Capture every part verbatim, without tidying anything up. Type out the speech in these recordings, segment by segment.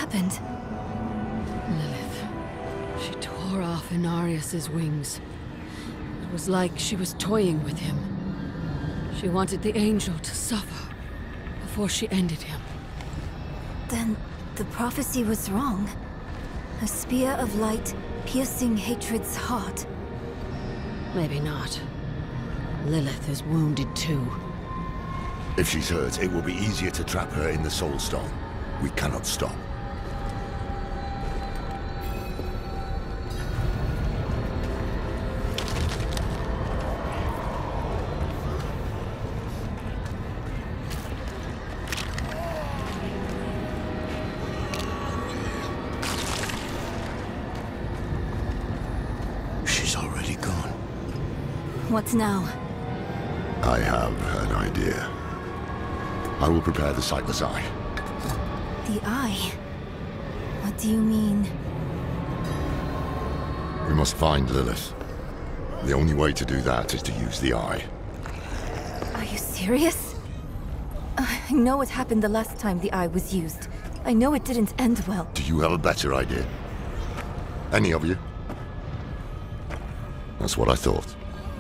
happened? Lilith. She tore off Inarius's wings. It was like she was toying with him. She wanted the angel to suffer before she ended him. Then the prophecy was wrong. A spear of light piercing hatred's heart. Maybe not. Lilith is wounded too. If she's hurt, it will be easier to trap her in the Soul Stone. We cannot stop. She's already gone. What now? I have an idea. I will prepare the Sightless Eye. The eye? What do you mean? We must find Lilith. The only way to do that is to use the eye. Are you serious? Uh, I know what happened the last time the eye was used. I know it didn't end well. Do you have a better idea? Any of you? That's what I thought.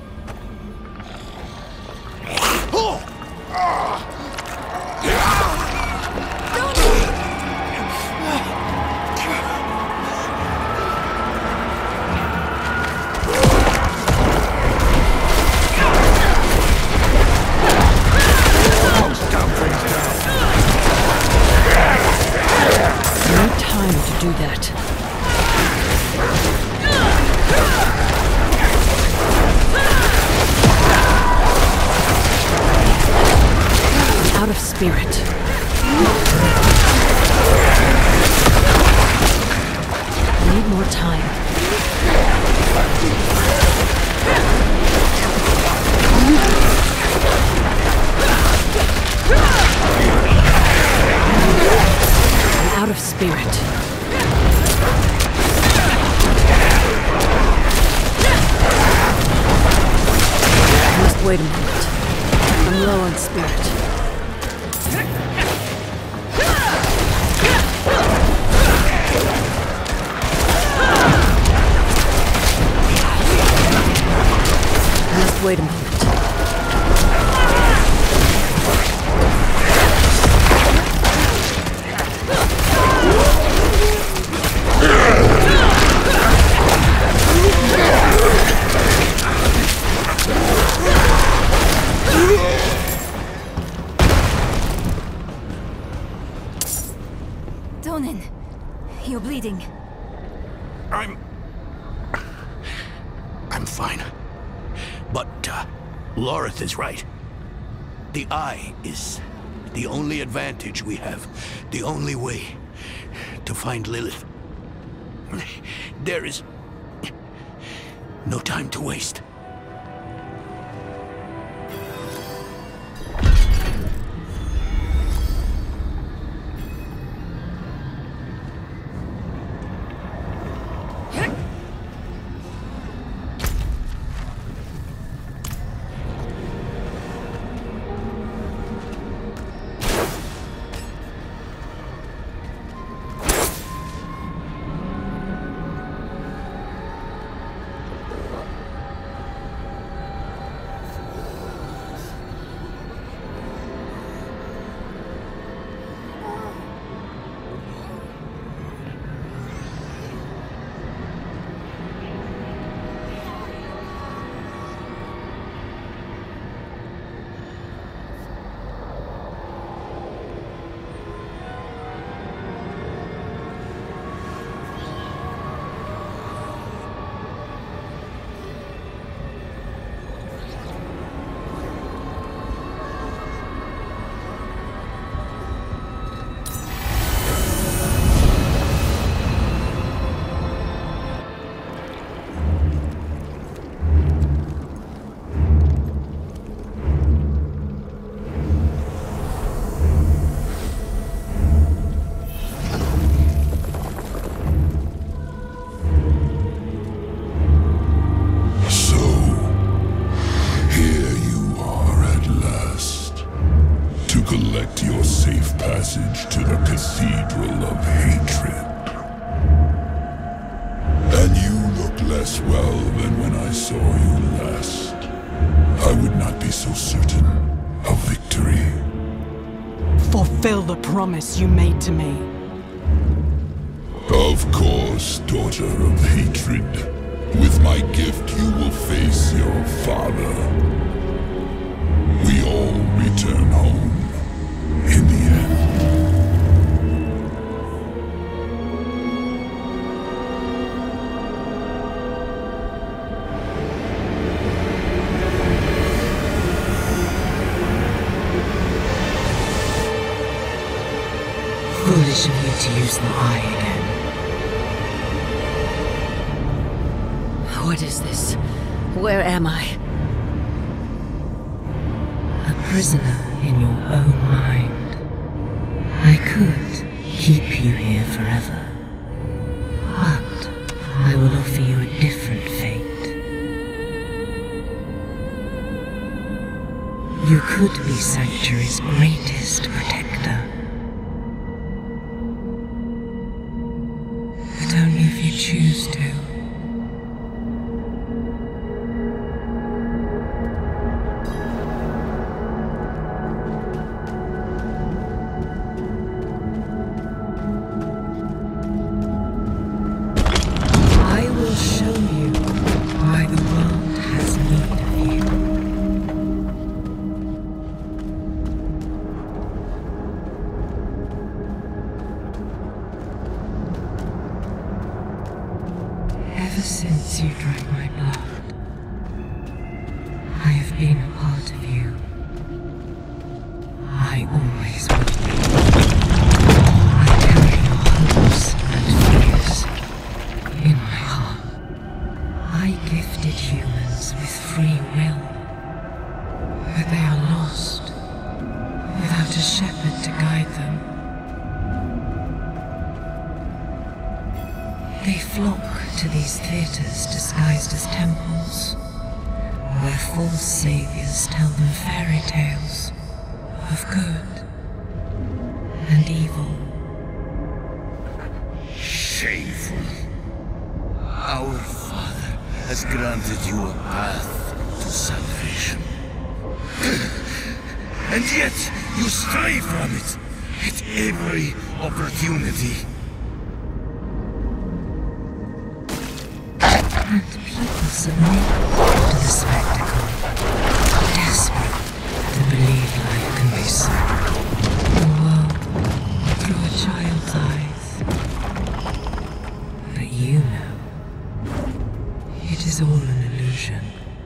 Do that. I'm out of spirit. I need more time. I'm out of spirit. Wait a minute. I'm low on spirit. Just wait a minute. Donan, you're bleeding. I'm... I'm fine. But, uh, Lorith is right. The eye is the only advantage we have. The only way to find Lilith. There is no time to waste. passage to the Cathedral of Hatred. And you look less well than when I saw you last. I would not be so certain of victory. Fulfill the promise you made to me. Of course, daughter of hatred. With my gift, you will face your father. We all return home in the end. Foolish of you to use the eye again. What is this? Where am I? A prisoner in your own mind. I could keep you here forever. But I will offer you a different fate. You could be Sanctuary's greatest protector. But only if you choose to. Ever since you drank my blood, I have been a part of you. I always will be. I carry your hopes and fears in my heart. I gifted humans with free will, but they are lost without a shepherd to guide them. They flock to these theaters disguised as temples, where false saviors tell them fairy tales of good and evil. Shameful. Our Father has granted you a path to salvation. And yet you stray from it at every opportunity. And people submit to the spectacle, desperate to believe life can be so. The world through a child's eyes. But you know, it is all an illusion.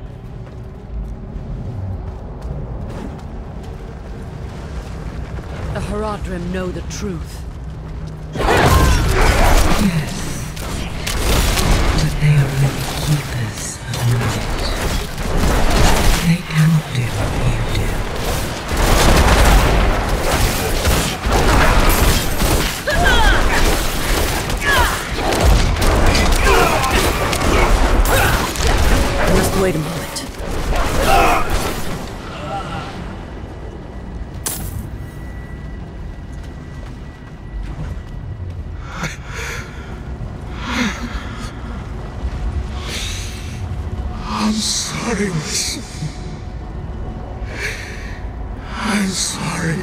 The Haradrim know the truth. Yes. They are only keepers of knowledge. They cannot do what you do. I must wait a moment. I'm sorry, my son. I'm sorry.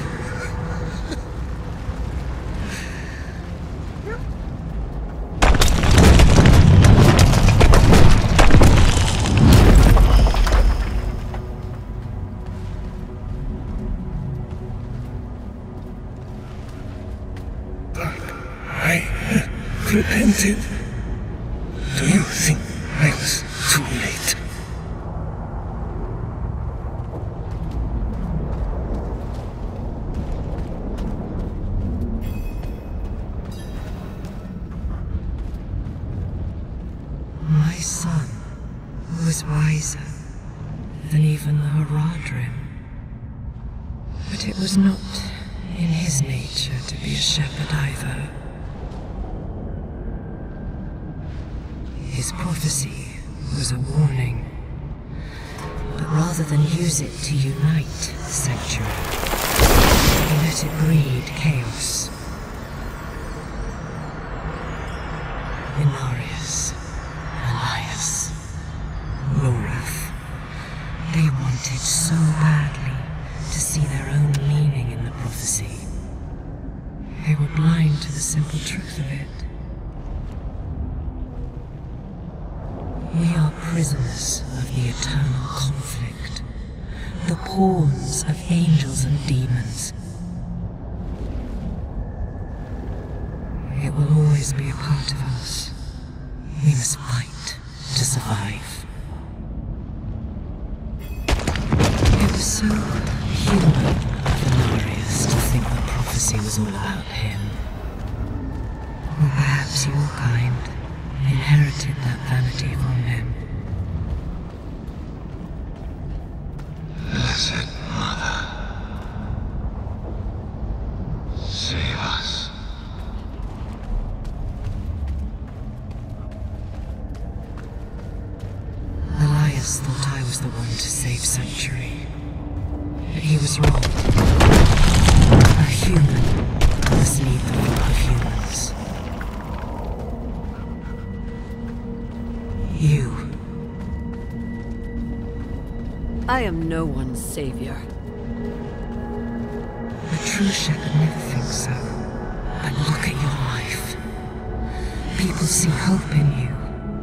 I repented. Do you think I was too late? My son was wiser than even the Haradrim. But it was not in his nature to be a shepherd either. His prophecy was a warning. But rather than use it to unite Sanctuary, He let it breed chaos. Inarius, Elias, Lorath. They wanted so badly to see their own meaning in the prophecy. They were blind to the simple truth of it. We are prisoners of the eternal conflict, the pawns of angels and demons. It will always be a part of us. We must fight to survive. It was so human of Inarius to think the prophecy was all about him. Or perhaps your kind inherited that vanity from him. Blessed Mother, save us. Elias thought I was the one to save Sanctuary. But he was wrong. A human must lead the flock of humans. You. I am no one's savior. A true shepherd never thinks so. But look at your life. People see hope in you.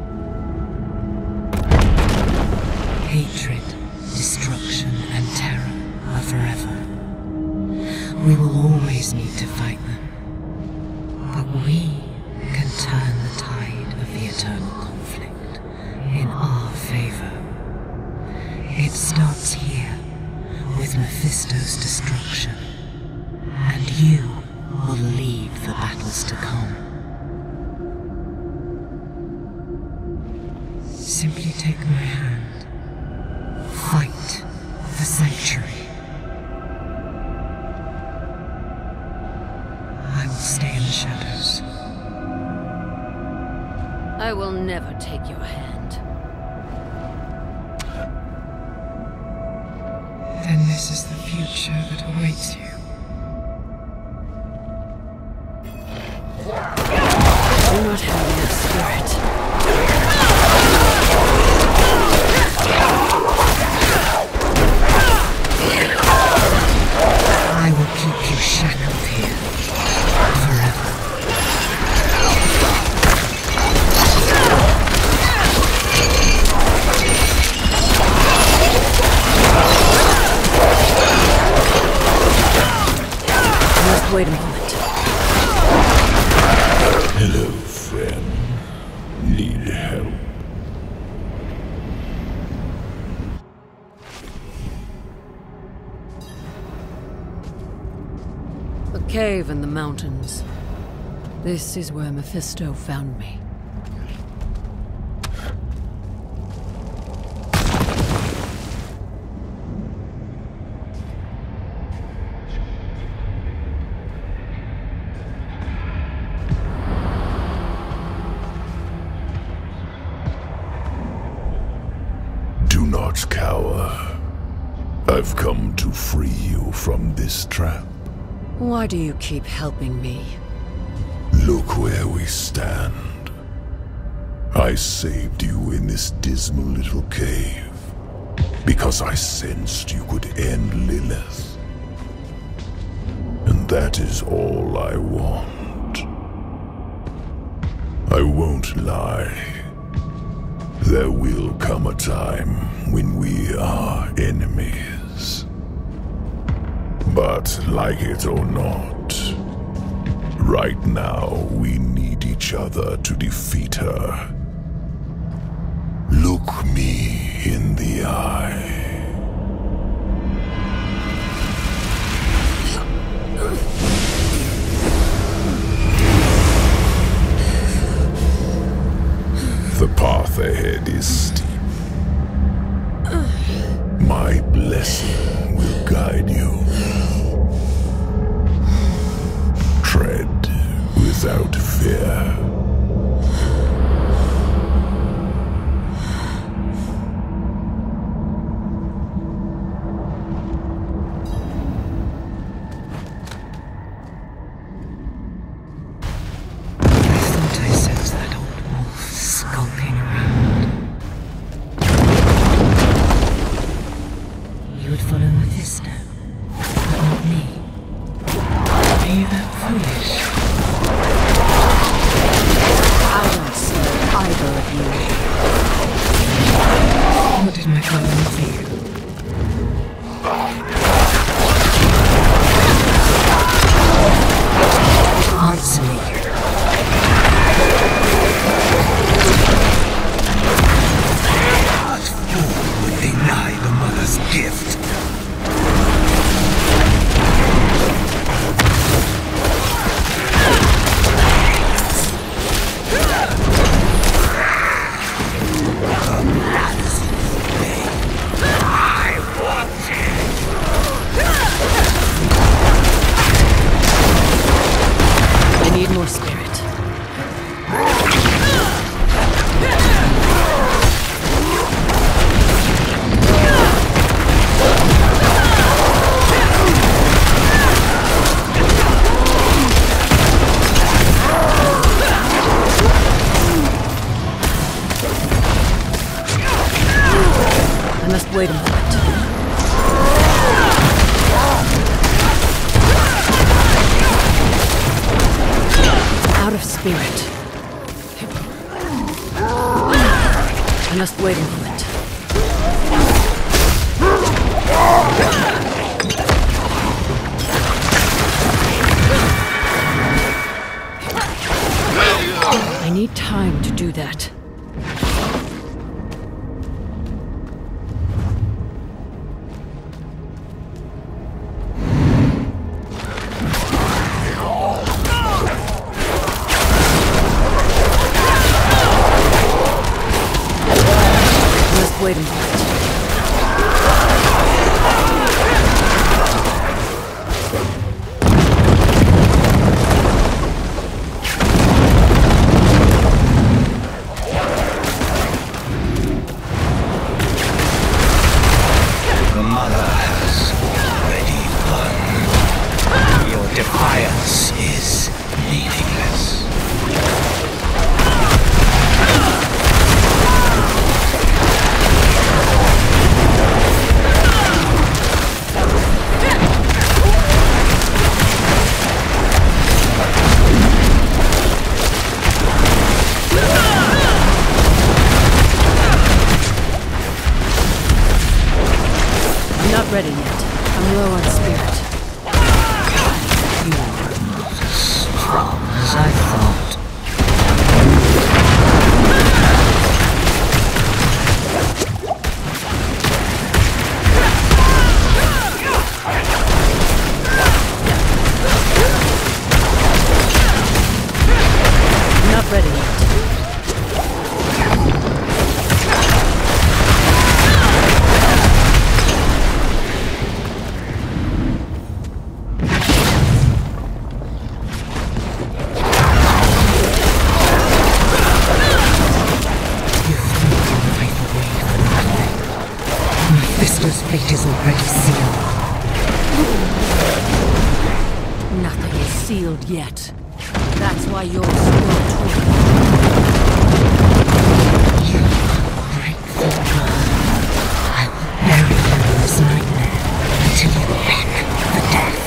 Hatred, destruction, and terror are forever. We will always need to fight them. But we can turn the tide of the eternal conflict in our favor. It starts here, with Mephisto's destruction. And you will lead the battles to come. Simply take my hand. Fight the Sanctuary. I will stay in the shadows. I will never take your hand. Then this is the future that awaits you. Do not have your spirit. I will keep you shackled here forever. Just wait a moment. Hello, friend. Need help? A cave in the mountains. This is where Mephisto found me. Do not cower. I've come to free you from this trap. Why do you keep helping me? Look where we stand. I saved you in this dismal little cave because I sensed you could end Lilith. And that is all I want. I won't lie. There will come a time when we are enemies. But like it or not, right now we need each other to defeat her. Look me in the eye. The path ahead is steep. My blessing will guide you. Tread without fear. Answer me. What fool would deny the mother's gift? I need more spirit. I must wait a moment. Out of spirit. I must wait a moment. I need time to do that. Wait a minute. The mother has already won. Your defiance is meaningless. Not ready yet. I'm low on spirit. You are not as strong as I thought. Not ready yet. Mephisto's fate is already sealed. Nothing is sealed yet. That's why you're still talking. You grateful girl. I will bury you in this nightmare until you lack the death.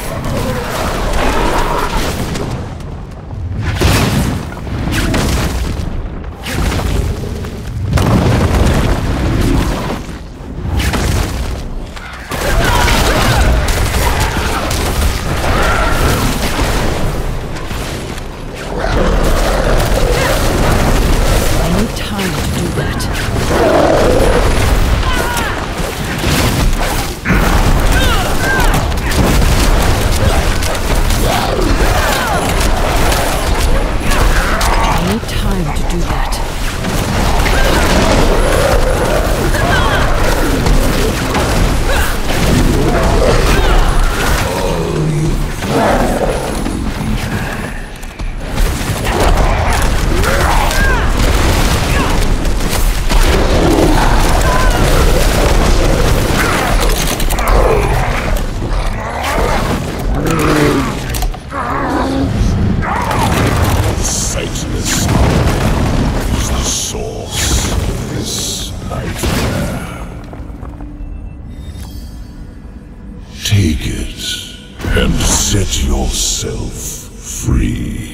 Take it and set yourself free.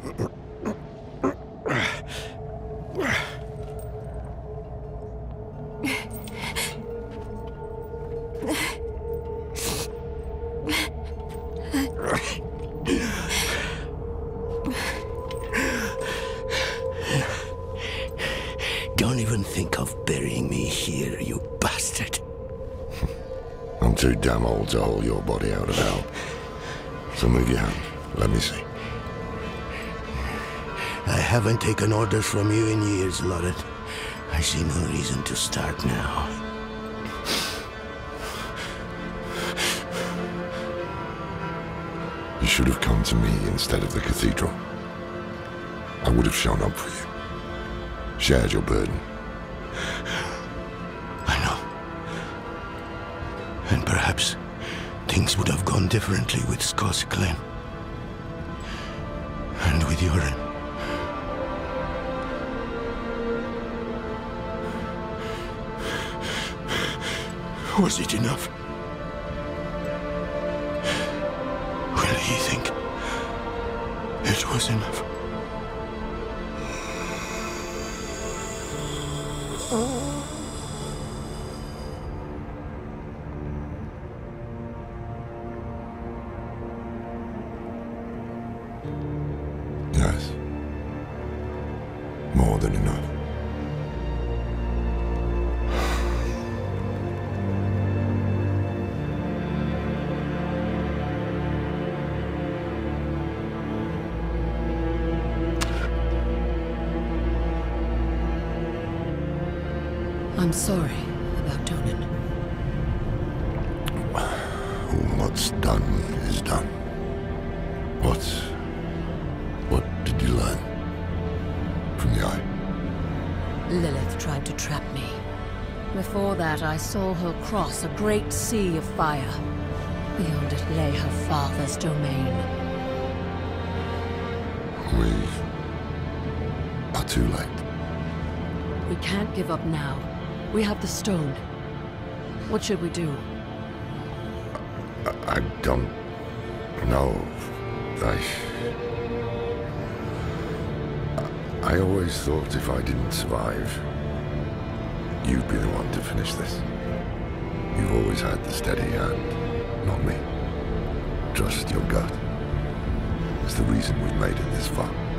Don't even think of burying me here, you bastard. I'm too damn old to haul your body out of hell. So move your hand. Let me see. I haven't taken orders from you in years, Loreth. I see no reason to start now. You should have come to me instead of the cathedral. I would have shown up for you. Shared your burden. I know. And perhaps things would have gone differently with Skosglen. And with Yoren. Was it enough? Will he think it was enough? Yes. More than enough. I'm sorry about Donan. What's done is done. What... what did you learn from the Eye? Lilith tried to trap me. Before that, I saw her cross a great sea of fire. Beyond it lay her father's domain. We are too late. We can't give up now. We have the stone. What should we do? I, I don't know. I... I always thought if I didn't survive, you'd be the one to finish this. You've always had the steady hand, not me. Trust your gut. It's the reason we've made it this far.